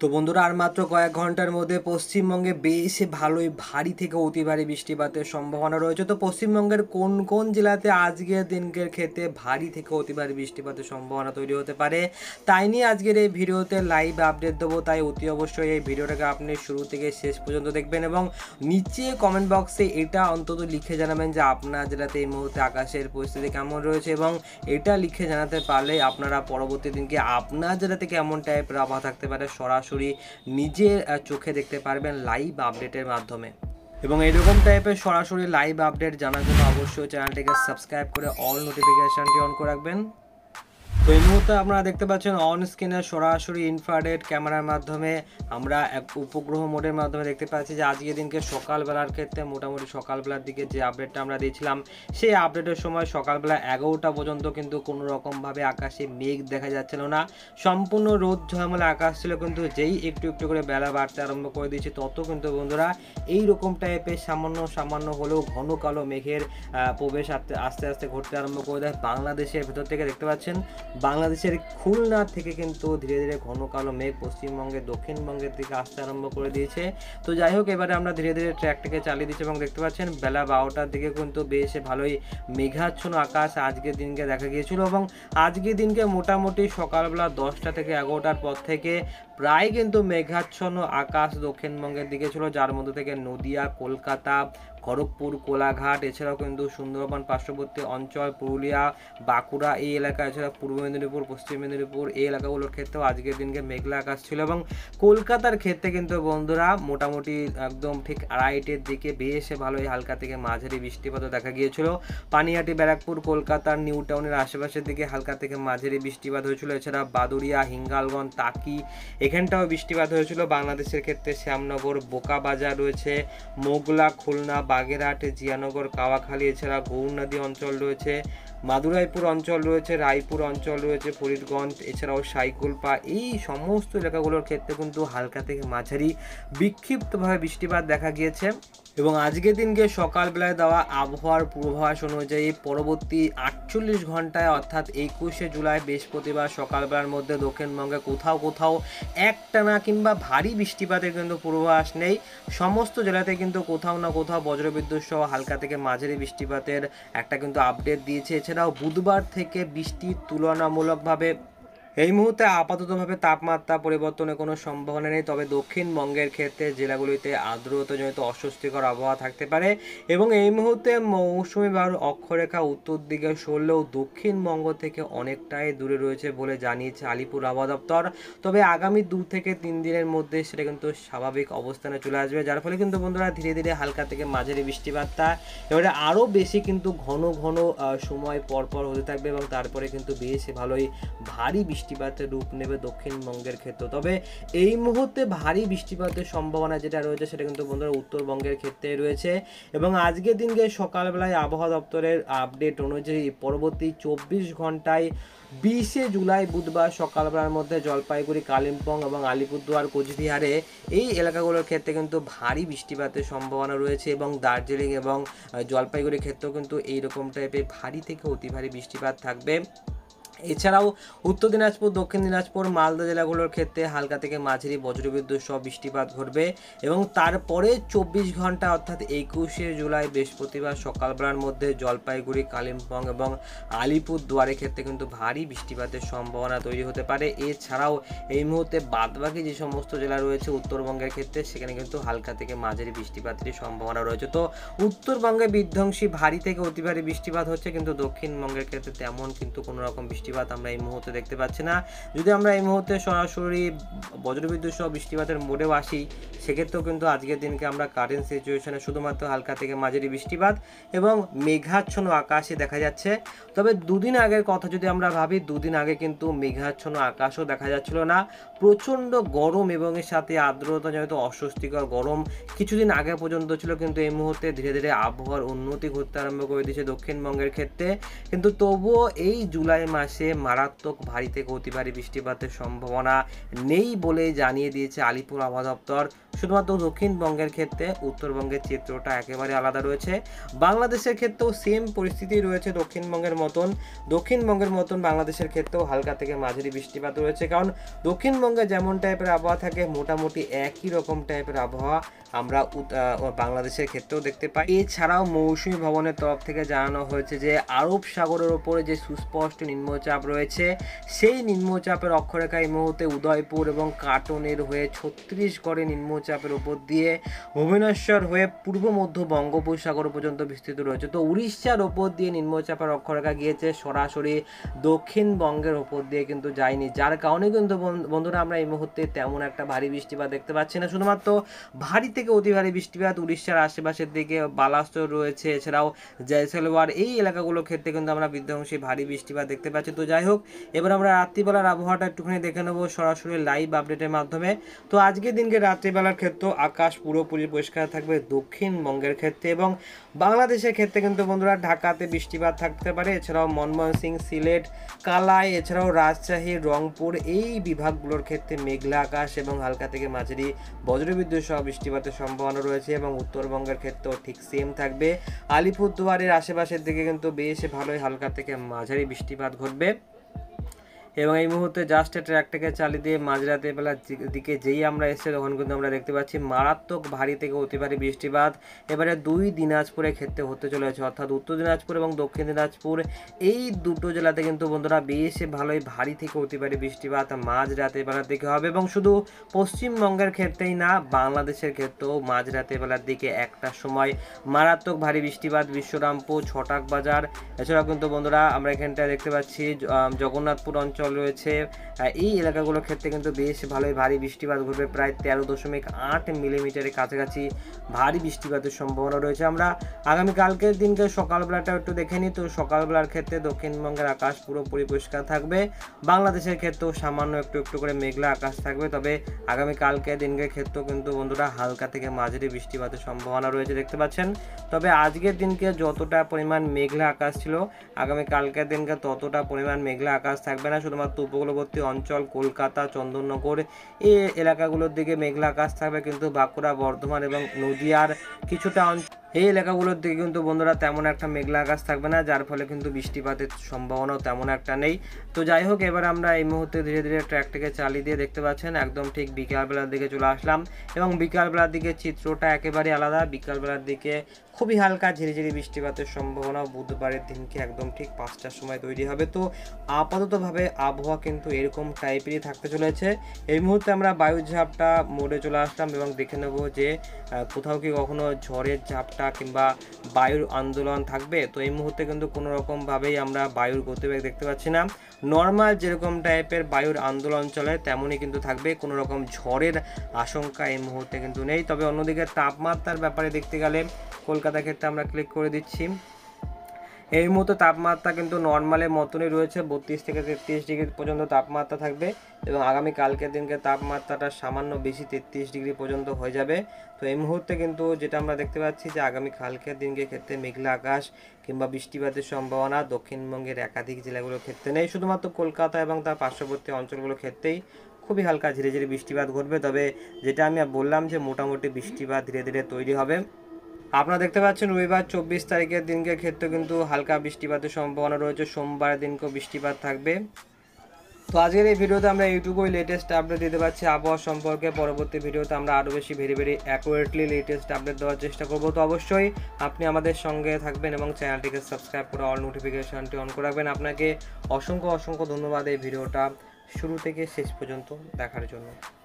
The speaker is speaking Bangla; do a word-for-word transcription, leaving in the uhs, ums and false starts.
তো বন্ধুরা আর মাত্র কয়েক ঘন্টার মধ্যে পশ্চিমবঙ্গে বেশ ভালোই ভারী থেকে অতি ভারী বৃষ্টিপাতের সম্ভাবনা রয়েছে। তো পশ্চিমবঙ্গের কোন কোন জেলাতে আজকের দিনকের ক্ষেত্রে ভারী থেকে অতি ভারী বৃষ্টিপাতের সম্ভাবনা তৈরি হতে পারে, তাই নিয়ে আজকের এই ভিডিওতে লাইভ আপডেট দেবো। তাই অতি অবশ্যই এই ভিডিওটাকে আপনি শুরু থেকে শেষ পর্যন্ত দেখবেন এবং নিচে কমেন্ট বক্সে এটা অন্তত লিখে জানাবেন যে আপনার জেলাতে এই মুহূর্তে আকাশের পরিস্থিতি কেমন রয়েছে, এবং এটা লিখে জানাতে পারলে আপনারা পরবর্তী দিনকে আপনার জেলাতে কেমন টাইপের আবহাওয়া থাকতে পারে সরাসরি নিজের চোখে দেখতে পারবেন লাইভ আপডেটের মাধ্যমে। এবং এরকম টাইপের সরাসরি লাইভ আপডেট জানার জন্য অবশ্যই চ্যানেলটিকে সাবস্ক্রাইব করে অল নোটিফিকেশনটি অন করে রাখবেন। তো এই মুহূর্তে আপনারা দেখতে পাচ্ছেন অন স্ক্রিনে সরাসরি ইনফ্রারেড ক্যামেরার মাধ্যমে আমরা এক উপগ্রহ মোডের মাধ্যমে দেখতে পাচ্ছি যে আজকের দিনকে সকালবেলার ক্ষেত্রে মোটামুটি সকালবেলার দিকে যে আপডেটটা আমরা দিয়েছিলাম সেই আপডেটের সময় সকালবেলা এগারোটা পর্যন্ত কিন্তু কোনো রকমভাবে আকাশে মেঘ দেখা যাচ্ছিল না, সম্পূর্ণ রোদ ঝলমলে আকাশ ছিল। কিন্তু যেই একটু একটু করে বেলা বাড়তে আরম্ভ করে দিয়েছে তত কিন্তু বন্ধুরা এইরকম টাইপের সামান্য সামান্য হলেও ঘন কালো মেঘের প্রবেশ আস্তে আস্তে ঘটতে আরম্ভ করে দেয় বাংলাদেশের ভেতর থেকে। দেখতে পাচ্ছেন বাংলাদেশের খুলনা থেকে কিন্তু ধীরে ধীরে ঘন কালো মেঘ পশ্চিমবঙ্গের দক্ষিণবঙ্গের দিকে আসতে আরম্ভ করে দিয়েছে। তো যাই হোক, এবারে আমরা ধীরে ধীরে ট্র্যাকটাকে চালিয়ে দিচ্ছি এবং দেখতে পাচ্ছেন বেলা বারোটার দিকে কিন্তু বেশ ভালোই মেঘাচ্ছন্ন আকাশ আজকের দিনকে দেখা গিয়েছিল। এবং আজকের দিনকে মোটামুটি সকালবেলা দশটা থেকে এগারোটার পর থেকে প্রায় কিন্তু মেঘাচ্ছন্ন আকাশ দক্ষিণবঙ্গের দিকে ছিল, যার মধ্যে থেকে নদিয়া, কলকাতা, খড়গপুর, কোলাঘাট, এছাড়াও কিন্তু সুন্দরবন পার্শ্ববর্তী অঞ্চল, পুরুলিয়া, বাঁকুড়া এই এলাকা, এছাড়া পূর্ব মেদিনীপুর, পশ্চিম মেদিনীপুর এই এলাকাগুলোর ক্ষেত্রেও আজকের দিনকে মেঘলা আকাশ ছিল। এবং কলকাতার ক্ষেত্রে কিন্তু বন্ধুরা মোটামুটি একদম ঠিক আড়াইটের দিকে বেশ ভালোই হালকা থেকে মাঝারি বৃষ্টিপাতও দেখা গিয়েছিল। পানিহাটি, ব্যারাকপুর, কলকাতার নিউ টাউনের আশেপাশের দিকে হালকা থেকে মাঝারি বৃষ্টিপাত হয়েছিল। এছাড়া বাদুড়িয়া, হিঙ্গালগঞ্জ, তাকি এখানটাও বৃষ্টিপাত হয়েছিল। বাংলাদেশের ক্ষেত্রে শ্যামনগর, বোকাবাজার রয়েছে, মোগলা, খুলনা, বাগেরহাট, জিয়ানগর, কাওয়াখালী, এছাড়া গৌরনদী অঞ্চল রয়েছে, মাদুরাইপুর অঞ্চল রয়েছে, রায়পুর অঞ্চল রয়েছে, ফরিদগঞ্জ, এছাড়াও সাইকুলপা এই সমস্ত এলাকাগুলোর ক্ষেত্রে কিন্তু হালকা থেকে মাঝারি বিক্ষিপ্তভাবে বৃষ্টিপাত দেখা গিয়েছে। এবং আজকের দিনকে সকালবেলায় দেওয়া আবহাওয়ার পূর্বাভাস অনুযায়ী পরবর্তী আটচল্লিশ ঘন্টায় অর্থাৎ একুশে জুলাই বৃহস্পতিবার সকালবেলার মধ্যে দক্ষিণবঙ্গে কোথাও কোথাও একটানা কিংবা ভারী বৃষ্টিপাতের কিন্তু পূর্বাভাস নেই। সমস্ত জেলাতে কিন্তু কোথাও না কোথাও বজ্রবিদ্যুৎ সহ হালকা থেকে মাঝারি বৃষ্টিপাতের একটা কিন্তু আপডেট দিয়েছে। এছাড়াও বুধবার থেকে বৃষ্টির তুলনামূলকভাবে এই মুহূর্তে আপাততভাবে তাপমাত্রা পরিবর্তনের কোনো সম্ভাবনা নেই, তবে দক্ষিণবঙ্গের ক্ষেত্রে জেলাগুলিতে আর্দ্রতাজনিত অস্বস্তিকর আবহাওয়া থাকতে পারে। এবং এই মুহূর্তে মৌসুমি বায়ুর অক্ষরেখা উত্তর দিকে সরলেও দক্ষিণবঙ্গ থেকে অনেকটাই দূরে রয়েছে বলে জানিয়েছে আলিপুর আবহাওয়া দপ্তর। তবে আগামী দু থেকে তিন দিনের মধ্যে সেটা কিন্তু স্বাভাবিক অবস্থানে চলে আসবে, যার ফলে কিন্তু বন্ধুরা ধীরে ধীরে হালকা থেকে মাঝারি বৃষ্টিপাতটা এবারে আরও বেশি কিন্তু ঘন ঘন সময় পরপর হতে থাকবে এবং তারপরে কিন্তু বেশ ভালোই ভারী বৃষ্টিপাতের রূপ নেবে দক্ষিণবঙ্গের ক্ষেত্রে। তবে এই মুহূর্তে ভারী বৃষ্টিপাতের সম্ভাবনা যেটা রয়েছে সেটা কিন্তু বন্ধুরা উত্তরবঙ্গের ক্ষেত্রে রয়েছে। এবং আজকের দিনকে সকালবেলায় আবহাওয়া দপ্তরের আপডেট অনুযায়ী পরবর্তী চব্বিশ ঘন্টায় বিশে জুলাই বুধবার সকালবেলার মধ্যে জলপাইগুড়ি, কালিম্পং এবং আলিপুরদুয়ার, কোচবিহারে এই এলাকাগুলোর ক্ষেত্রে কিন্তু ভারী বৃষ্টিপাতের সম্ভাবনা রয়েছে। এবং দার্জিলিং এবং জলপাইগুড়ির ক্ষেত্রেও কিন্তু এইরকম টাইপের ভারী থেকে অতি ভারী বৃষ্টিপাত থাকবে। এছাড়াও উত্তর দিনাজপুর, দক্ষিণ দিনাজপুর, মালদা জেলাগুলোর ক্ষেত্রে হালকা থেকে মাঝারি বজ্রবিদ্যুৎ সহ বৃষ্টিপাত ঘটবে। এবং তারপরে চব্বিশ ঘন্টা অর্থাৎ একুশে জুলাই বৃহস্পতিবার সকালবেলার মধ্যে জলপাইগুড়ি, কালিম্পং এবং আলিপুরদুয়ারের ক্ষেত্রে কিন্তু ভারী বৃষ্টিপাতের সম্ভাবনা তৈরি হতে পারে। এছাড়াও এই মুহূর্তে বাদবাকি যে সমস্ত জেলা রয়েছে উত্তরবঙ্গের ক্ষেত্রে সেখানে কিন্তু হালকা থেকে মাঝারি বৃষ্টিপাতের সম্ভাবনা রয়েছে। তো উত্তরবঙ্গে বিধ্বংসী ভারী থেকে অতি ভারী বৃষ্টিপাত হচ্ছে, কিন্তু দক্ষিণবঙ্গের ক্ষেত্রে তেমন কিন্তু কোনো রকম বৃষ্টি আমরা এই মুহূর্তে দেখতে পাচ্ছি না। যদি আমরা এই মুহূর্তে সরাসরি বজ্রবিদ্যুৎ সহ বৃষ্টিপাতের মোডেও আসি সেক্ষেত্রেও কিন্তু আজকের দিনকে আমরা কারেন্ট সিচুয়েশনে শুধুমাত্র হালকা থেকে মাঝারি বৃষ্টিপাত এবং মেঘাচ্ছন্ন আকাশে দেখা যাচ্ছে। তবে দুদিন আগের কথা যদি আমরা ভাবি, দুদিন আগে কিন্তু মেঘাচ্ছন্ন আকাশও দেখা যাচ্ছিল না, প্রচণ্ড গরম এবং এর সাথে আর্দ্রতা যেহেতু অস্বস্তিকর গরম কিছুদিন আগে পর্যন্ত ছিল। কিন্তু এই মুহূর্তে ধীরে ধীরে আবহাওয়ার উন্নতি ঘটতে আরম্ভ করে দিয়েছে দক্ষিণবঙ্গের ক্ষেত্রে। কিন্তু তবুও এই জুলাই মাসে মারাত্মক ভারী থেকে অতি ভারী বৃষ্টিপাতের সম্ভাবনা নেই বলে জানিয়ে দিয়েছে আলিপুর আবহাওয়া দপ্তর। শুধুমাত্র দক্ষিণবঙ্গের ক্ষেত্রে উত্তরবঙ্গের চিত্রটা একেবারে আলাদা রয়েছে। বাংলাদেশের ক্ষেত্রেও সেম পরিস্থিতি রয়েছে দক্ষিণবঙ্গের মতন দক্ষিণবঙ্গের মতন বাংলাদেশের ক্ষেত্রেও হালকা থেকে মাঝারি বৃষ্টিপাত রয়েছে, কারণ দক্ষিণবঙ্গে যেমন টাইপের আবহাওয়া থাকে মোটামুটি একই রকম টাইপের আবহাওয়া আমরা বাংলাদেশের ক্ষেত্রেও দেখতে পাই। এছাড়াও মৌসুমী ভবনের তরফ থেকে জানানো হয়েছে যে আরব সাগরের ওপরে যে সুস্পষ্ট নিম্নচাপ রয়েছে সেই নিম্নচাপের অক্ষরেখা এই মুহূর্তে উদয়পুর এবং কাটনের হয়ে ছত্তিশগড়ে নিম্নচাপের ওপর দিয়ে ভুবনেশ্বর হয়ে পূর্ব মধ্য বঙ্গোপসাগর পর্যন্ত বিস্তৃত রয়েছে। তো উড়িষ্যার ওপর দিয়ে নিম্নচাপের অক্ষরেখা গিয়েছে, সরাসরি দক্ষিণবঙ্গের ওপর দিয়ে কিন্তু যায়নি, যার কারণে কিন্তু বন্ধুরা আমরা এই মুহূর্তে তেমন একটা ভারী বৃষ্টিপাত দেখতে পাচ্ছি না। শুধুমাত্র ভারী থেকে অতি ভারী বৃষ্টিপাত উড়িষ্যার আশেপাশের দিকে বালাসোর রয়েছে, এছাড়াও জয়সলমের এই এলাকাগুলোর ক্ষেত্রে কিন্তু আমরা বিধ্বংসী ভারী বৃষ্টিপাত দেখতে পাচ্ছি। তো যাই হোক, এবার আমরা রাত্রিবেলার আবহাওয়াটা একটুখানি দেখে নেবো সরাসরি লাইভ আপডেটের মাধ্যমে। তো আজকের দিনকে রাত্রিবেলার ক্ষেত্রে আকাশ পুরোপুরি পরিষ্কার থাকবে দক্ষিণবঙ্গের ক্ষেত্রে, এবং বাংলাদেশের ক্ষেত্রে কিন্তু বন্ধুরা ঢাকাতে বৃষ্টিপাত থাকতে পারে, এছাড়াও ময়মনসিংহ, সিলেট, কালাই, এছাড়াও রাজশাহী, রংপুর এই বিভাগগুলোর ক্ষেত্রে মেঘলা আকাশ এবং হালকা থেকে মাঝারি বজ্রবিদ্যুৎ সহ বৃষ্টিপাতের সম্ভাবনা রয়েছে, এবং উত্তরবঙ্গের ক্ষেত্রেও ঠিক সেম থাকবে। আলিপুরদুয়ারের আশেপাশের দিকে কিন্তু বেশ ভালোই হালকা থেকে মাঝারি বৃষ্টিপাত ঘটবে, এবং এই মুহূর্তে জাস্ট ট্র্যাকটাকে চালিয়ে দিয়ে মাঝরাতে বেলার দিকে যেই আমরা এসেছি তখন কিন্তু আমরা দেখতে পাচ্ছি মারাত্মক ভারী থেকে অতি ভারী বৃষ্টিপাত এবারে দুই দিনাজপুরের ক্ষেত্রে হতে চলেছে, অর্থাৎ উত্তর দিনাজপুর এবং দক্ষিণ দিনাজপুর এই দুটো জেলাতে কিন্তু বন্ধুরা বেশ ভালোই ভারী থেকে অতি ভারী বৃষ্টিপাত মাঝরাতে বেলার দিকে হবে, এবং শুধু পশ্চিমবঙ্গের ক্ষেত্রেই না বাংলাদেশের ক্ষেত্রেও মাঝরাতে বেলার দিকে একটা সময় মারাত্মক ভারী বৃষ্টিপাত বিশ্বরামপুর, ছটাক বাজার, এছাড়াও কিন্তু বন্ধুরা আমরা এখানটায় দেখতে পাচ্ছি জগন্নাথপুর অঞ্চল রয়েছে, এই এলাকাগুলোর ক্ষেত্রে কিন্তু বেশ ভালোই ভারী বৃষ্টিপাত ঘটবে, প্রায় তেরো দশমিক আট মিলিমিটারের কাছাকাছি ভারী বৃষ্টিপাতের সম্ভাবনা রয়েছে। আমরা আগামীকালকের দিনকে সকালবেলাটা একটু দেখে নিই। তো সকালবেলার ক্ষেত্রে দক্ষিণবঙ্গের আকাশ পুরোপুরি পরিষ্কার থাকবে, বাংলাদেশের ক্ষেত্রেও সামান্য একটু একটু করে মেঘলা আকাশ থাকবে, তবে আগামীকালকের দিনকে ক্ষেত্রেও কিন্তু বন্ধুরা হালকা থেকে মাঝারি বৃষ্টিপাতের সম্ভাবনা রয়েছে দেখতে পাচ্ছেন। তবে আজকের দিনকে যতটা পরিমাণ মেঘলা আকাশ ছিল আগামীকালকের দিনকে ততটা পরিমাণ মেঘলা আকাশ থাকবে না, শুধুমাত্র উপকূলবর্তী অঞ্চল কলকাতা, চন্দননগর এই এলাকাগুলোর দিকে মেঘলা আকাশ থাকবে, কিন্তু বাঁকুড়া, বর্ধমান এবং নদিয়ার কিছুটা এই এলাকাগুলোর দিকে কিন্তু বন্ধুরা তেমন একটা মেঘলা আকাশ থাকবে না, যার ফলে কিন্তু বৃষ্টিপাতের সম্ভাবনাও তেমন একটা নেই। তো যাই হোক, এবার আমরা এই মুহূর্তে ধীরে ধীরে ট্র্যাকটাকে চালিয়ে দিয়ে দেখতে পাচ্ছেন একদম ঠিক বিকালবেলার দিকে চলে আসলাম, এবং বিকালবেলার দিকে চিত্রটা একেবারে আলাদা। বিকালবেলার দিকে খুবই হালকা ঝিরিঝিরি বৃষ্টিপাতের সম্ভাবনা বুধবারের দিনকে একদম ঠিক পাঁচটার সময় তৈরি হবে। তো আপাততভাবে আবহাওয়া কিন্তু এরকম টাইপেরই থাকতে চলেছে। এই মুহূর্তে আমরা বায়ুর ঝাপটা মোড়ে চলে আসলাম এবং দেখে নেব যে কোথাও কি কখনো ঝড়ের ঝাপটা কিংবা বায়ুর আন্দোলন থাকবে। তো এই মুহূর্তে কিন্তু কোনো রকমভাবেই আমরা বায়ুর গতিবেগ দেখতে পাচ্ছি না, নর্মাল যেরকম টাইপের বায়ুর আন্দোলন চলে তেমনই কিন্তু থাকবে, কোনো রকম ঝড়ের আশঙ্কা এই মুহূর্তে কিন্তু নেই। তবে অন্যদিকে তাপমাত্রার ব্যাপারে দেখতে গেলে কলকাতা ক্ষেত্রে আমরা ক্লিক করে দিচ্ছি, এই মুহূর্তে তাপমাত্রা কিন্তু নর্মালের মতনই রয়েছে, বত্রিশ থেকে তেত্রিশ ডিগ্রি পর্যন্ত তাপমাত্রা থাকবে, এবং আগামী কালকের দিনকে তাপমাত্রাটা সামান্য বেশি তেত্রিশ ডিগ্রি পর্যন্ত হয়ে যাবে। তো এই মুহূর্তে কিন্তু যেটা আমরা দেখতে পাচ্ছি যে আগামী কালকের দিনকে ক্ষেত্রে মেঘলা আকাশ কিংবা বৃষ্টিপাতের সম্ভাবনা দক্ষিণবঙ্গের একাধিক জেলাগুলোর ক্ষেত্রে নেই, শুধুমাত্র কলকাতা এবং তার পার্শ্ববর্তী অঞ্চলগুলোর ক্ষেত্রেই খুবই হালকা ধীরে ধীরে বৃষ্টিপাত ঘটবে। তবে যেটা আমি বললাম যে মোটামুটি বৃষ্টিপাত ধীরে ধীরে তৈরি হবে। আপনারা দেখতে পাচ্ছেন রবিবার চব্বিশ তারিখের দিনকে ক্ষেত্রে কিন্তু হালকা বৃষ্টিপাতের সম্ভাবনা রয়েছে, সোমবার দিনকেও বৃষ্টিপাত থাকবে। তো আজকের এই ভিডিওতে আমরা এইটুকুই লেটেস্ট আপডেট দিতে পারছি আবহাওয়া সম্পর্কে। পরবর্তী ভিডিওতে আমরা আরও বেশি very very accurately latest update দেওয়ার চেষ্টা করব। তো অবশ্যই আপনি আমাদের সঙ্গে থাকবেন এবং চ্যানেলটিকে সাবস্ক্রাইব করে অল নোটিফিকেশনটি অন করে রাখবেন। আপনাকে অসংখ্য অসংখ্য ধন্যবাদ এই ভিডিওটা শুরু থেকে শেষ পর্যন্ত দেখার জন্য।